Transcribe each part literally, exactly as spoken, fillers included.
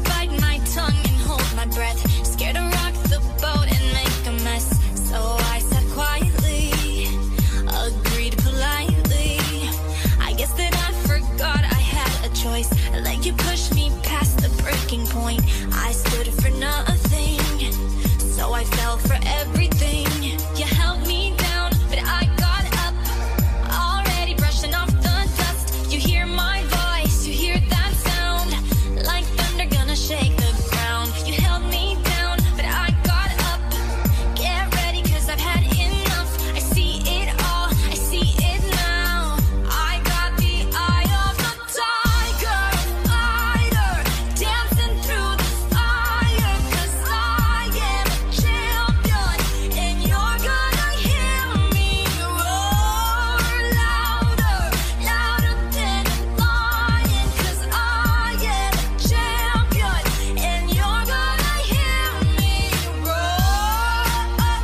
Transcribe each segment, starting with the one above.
bite my tongue and hold my breath, scared to rock the boat and make a mess. So I sat quietly, agreed politely. I guess that I forgot I had a choice. I let you push me past the breaking point. I stood for nothing, so I fell for everything. You held me down, but I got up, already brushing off the dust. You hear my voice, you hear that sound, like thunder gonna shake the ground. You held me down, but I got up. Get ready, cause I've had enough. I see it all, I see it now. I got the eye of the tiger, fighter, dancing through the fire. Cause I am a champion, and you're gonna hear me roar louder, louder than a lion. Cause I am a champion, and you're gonna hear me roar,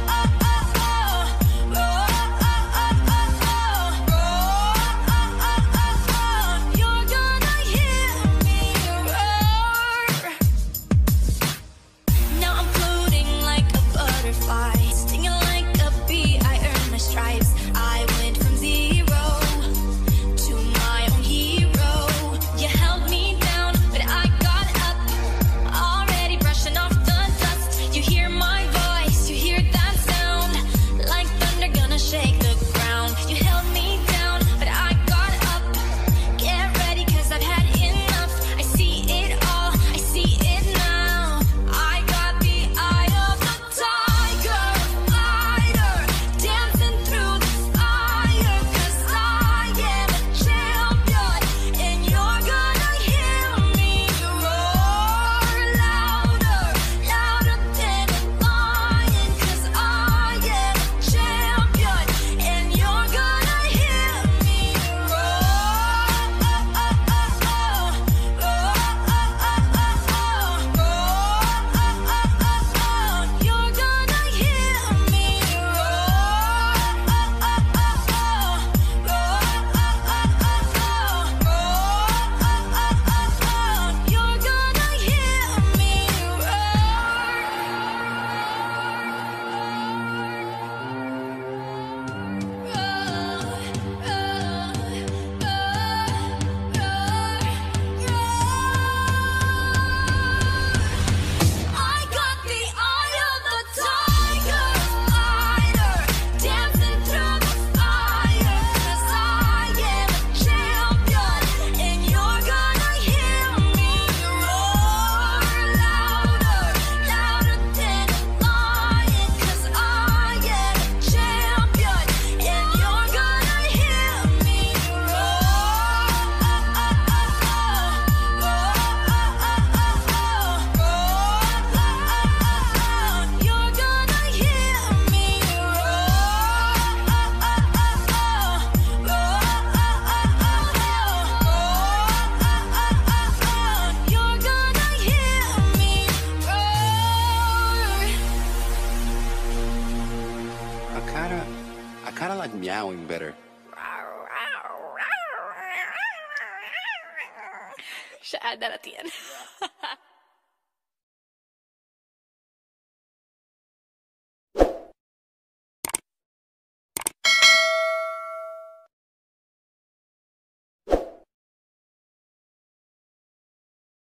roar, you're gonna hear me roar. Now I'm floating like a butterfly, stinging like a bee. I earned my stripes. I went from zero to my own hero. You held me down, but I got up, already brushing off the dust. You hear my voice, you hear that sound, like thunder gonna shake the ground. You held me down, but I got up. Get ready, cause I've had enough. I see it all, I see it now. I got the eye of the tiger, fighter, dancing through the fire. Cause I am a champion, and you're gonna hear me roar louder, louder than a lion. Cause I am a champion, and you're gonna hear me roar, you're gonna hear me roar, you're gonna hear me I got the eye of the tiger, fighter, dancing through the fire. Cause I am a champion, and you're gonna hear me roar louder, louder than a lion. Cause I am a champion, and you're gonna hear me roar, you're gonna hear me roar, you're gonna hear me roar. I kinda, I kinda like meowing better. Should add that at the end.